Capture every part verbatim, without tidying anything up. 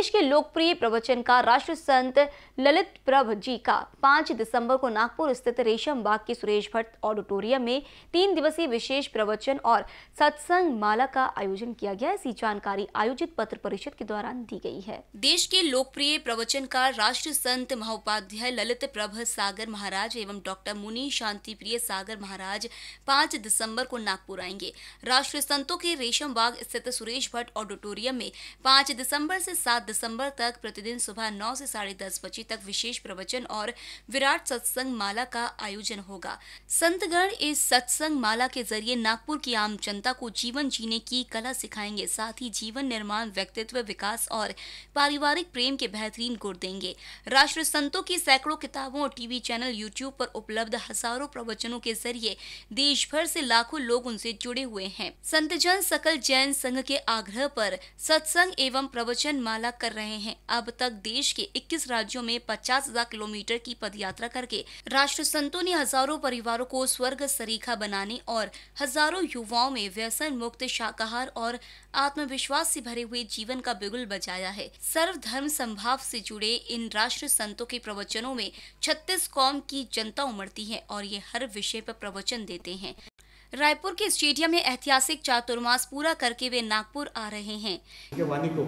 देश के लोकप्रिय प्रवचनकार राष्ट्र संत ललित प्रभ जी का पाँच दिसंबर को नागपुर स्थित रेशम बाग के सुरेश भट्ट ऑडिटोरियम में तीन दिवसीय विशेष प्रवचन और सत्संग माला का आयोजन किया गया। ऐसी जानकारी आयोजित पत्र परिषद के दौरान दी गई है। देश के लोकप्रिय प्रवचनकार राष्ट्र संत महोपाध्याय ललित प्रभ सागर महाराज एवं डॉक्टर मुनि शांति प्रिय सागर महाराज पाँच दिसंबर को नागपुर आएंगे। राष्ट्र संतों के रेशम बाग स्थित सुरेश भट्ट ऑडिटोरियम में पाँच दिसंबर से सात दिसंबर तक प्रतिदिन सुबह नौ से साढ़े दस बजे तक विशेष प्रवचन और विराट सत्संग माला का आयोजन होगा। संतगण इस सत्संग माला के जरिए नागपुर की आम जनता को जीवन जीने की कला सिखाएंगे, साथ ही जीवन निर्माण, व्यक्तित्व विकास और पारिवारिक प्रेम के बेहतरीन गुण देंगे। राष्ट्र संतों की सैकड़ों किताबों और टीवी चैनल यूट्यूब पर उपलब्ध हजारों प्रवचनों के जरिए देश भर से लाखों लोग उनसे जुड़े हुए हैं। संतजन सकल जैन संघ के आग्रह पर सत्संग एवं प्रवचन माला कर रहे हैं। अब तक देश के इक्कीस राज्यों में पचास हजार किलोमीटर की पदयात्रा करके राष्ट्र संतों ने हजारों परिवारों को स्वर्ग सरीखा बनाने और हजारों युवाओं में व्यसन मुक्त, शाकाहार और आत्मविश्वास से भरे हुए जीवन का बिगुल बजाया है। सर्वधर्म संभाव से जुड़े इन राष्ट्र संतों के प्रवचनों में छत्तीस कौम की जनता उमड़ती है और ये हर विषय पर प्रवचन देते हैं। रायपुर के स्टेडियम में ऐतिहासिक चातुर्मास पूरा करके वे नागपुर आ रहे हैं। वाणी को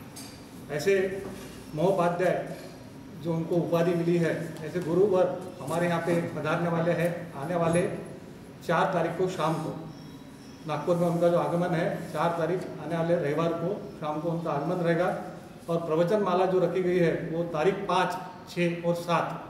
ऐसे महोपाध्याय जो उनको उपाधि मिली है, ऐसे गुरुवर हमारे यहाँ पे पधारने वाले हैं। आने वाले चार तारीख को शाम को नागपुर में उनका जो आगमन है, चार तारीख आने वाले रविवार को शाम को उनका आगमन रहेगा। और प्रवचन माला जो रखी गई है वो तारीख पाँच, छः और सात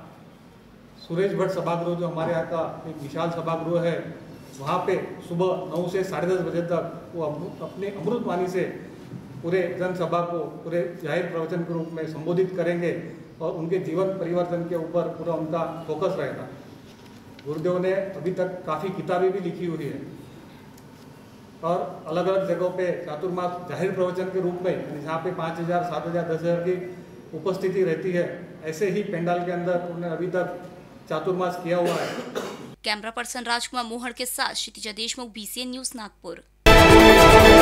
सुरेश भट्ट सभागृह, जो हमारे यहाँ का एक विशाल सभागृह है, वहाँ पे सुबह नौ से साढ़े दस बजे तक वो अपने अमृत वाणी से पूरे जनसभा को पूरे जाहिर प्रवचन के रूप में संबोधित करेंगे और उनके जीवन परिवर्तन के ऊपर पूरा उनका फोकस रहेगा। गुरुदेव ने अभी तक काफ़ी किताबें भी लिखी हुई है और अलग अलग जगहों पे चातुर्मास जाहिर प्रवचन के रूप में, जहाँ पे पाँच हज़ार सात हज़ार दस हज़ार की उपस्थिति रहती है, ऐसे ही पंडाल के अंदर उन्होंने अभी तक चातुर्मास किया हुआ है। कैमरा पर्सन राजकुमार मोहन के साथ क्षितिजा देशमुख, बीसीएन न्यूज, नागपुर।